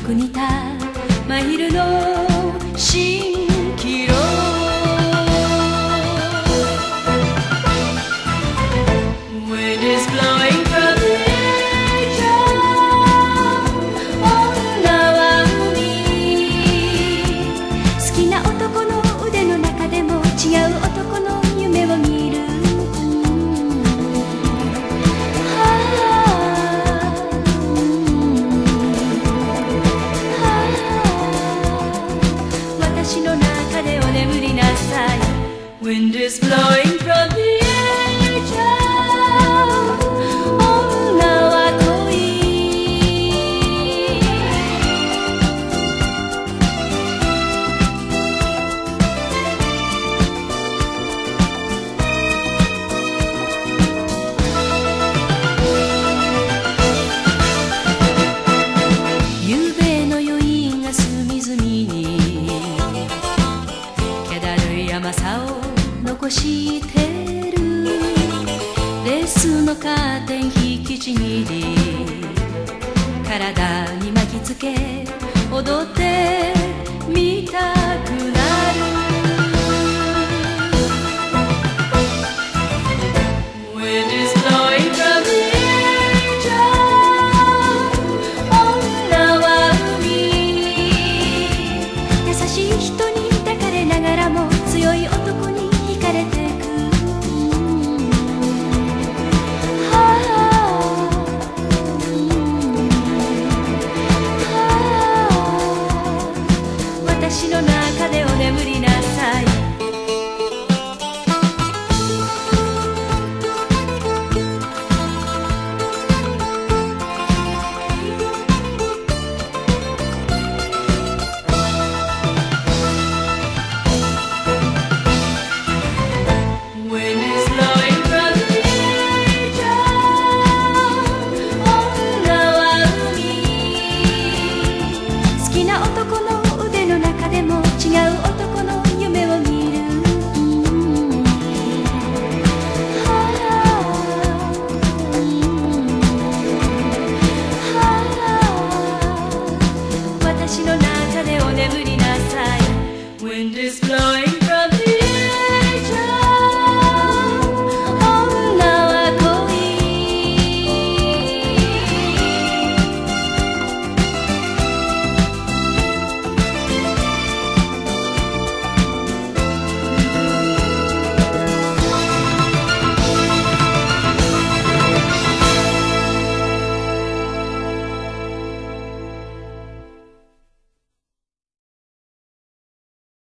く似た真昼の蜃気楼。Wind is blowing from the edge of 女は海。好きな男の腕の中でも違う男の夢を見る。私の中でお眠りなさい。 Wind is blowing from the edge of 女は恋。夕べの余韻が隅々に気だるい甘さを残してる。レースのカーテン引きちぎり体に巻きつけ踊ってみたくなる。 Wind is blowing from the edge of 女は海。優しい人に抱かれながらも強い男に惹かれてく。私の中でお眠りなさい。私の中でお眠りなさい。 Wind is blowing